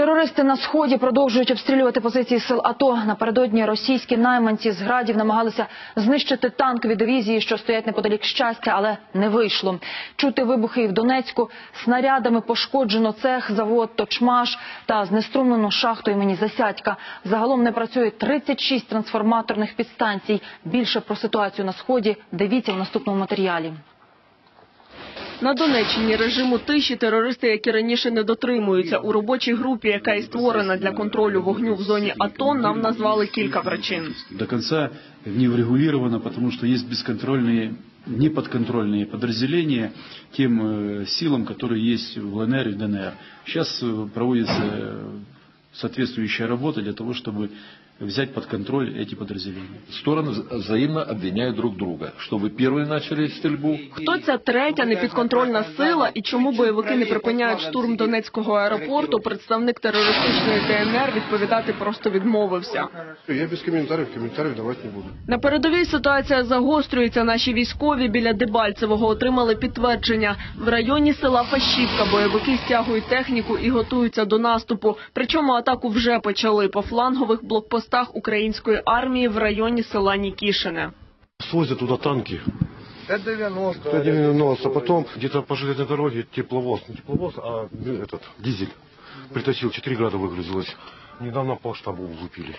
Терористи на Сході продовжують обстрілювати позиції сил АТО. Напередодні російські найманці з «Градів» намагалися знищити танкові дивізії, що стоять неподалік Щастя, але не вийшло. Чути вибухи і в Донецьку. Снарядами пошкоджено цех, завод «Точмаш» та знеструмлено шахту імені Засядька. Загалом не працює 36 трансформаторних підстанцій. Більше про ситуацію на Сході дивіться в наступному матеріалі. На Донеччині режиму тиші терористи, як і раніше, не дотримуються. У робочій групі, яка і створена для контролю вогню в зоні АТО, нам назвали кілька причин. До кінця не врегулировано, тому що є безконтрольні, неподконтрольные подразделения тем силам, которые есть в ЛНР и в ДНР. Сейчас проводится соответствующая работа для того, чтобы взять под контроль эти подразделения. Стороны взаимно обвиняют друг друга, что вы первые начали стрельбу. Хто ця третя непідконтрольна сила і чому бойовики не припиняють штурм Донецького аеропорту, представник терористичної ДНР відповідати просто відмовився. Я без коментарів давати не буду. На передовій ситуація загострюється. Наші військові біля Дебальцевого отримали підтвердження. В районі села Фащівка бойовики стягують техніку і готуються до наступу. Причому атаку вже почали по флангових блокпостах української армії в районі села Нікішине. Свозят туда танки. Т-90, а потом где-то по железной дороге тепловоз. Не тепловоз, а дизель. Притащил, 4 града выгрузилось. Недавно по штабу выпили.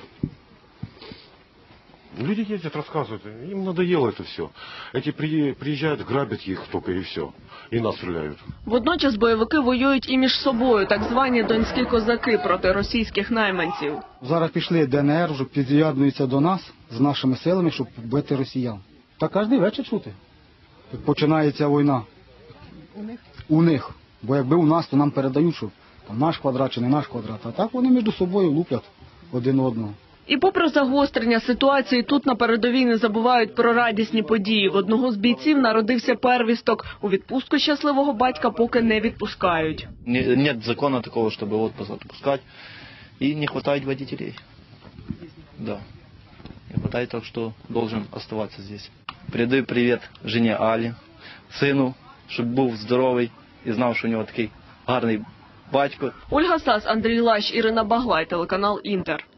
Люди ездят, рассказывают, им надоело это все. Эти приезжают, грабят их только и все. І нас стріляють. Водночас бойовики воюють і між собою, так звані донські козаки проти російських найманців. Зараз пішли ДНР, вже під'єднуються до нас з нашими силами, щоб бити росіян. Та кожен вечір чути. Починається війна. У них. Бо якби у нас, то нам передають, що там наш квадрат чи не наш квадрат. А так вони між собою луплять один одного. І попри загострення ситуації, тут на передовій не забувають про радісні події. В одного з бійців народився первісток. У відпустку щасливого батька поки не відпускають. Нет закона такого, чтобы отпуск отпускать. И не хватает водителей. Да. Не хватает, так что должен оставаться здесь. Передаю привет жене Алі, сину, щоб був здоровий і знав, що у нього такий гарний батько. Ольга Сас, Андрій Лащ, Ірина Баглай, телеканал Інтер.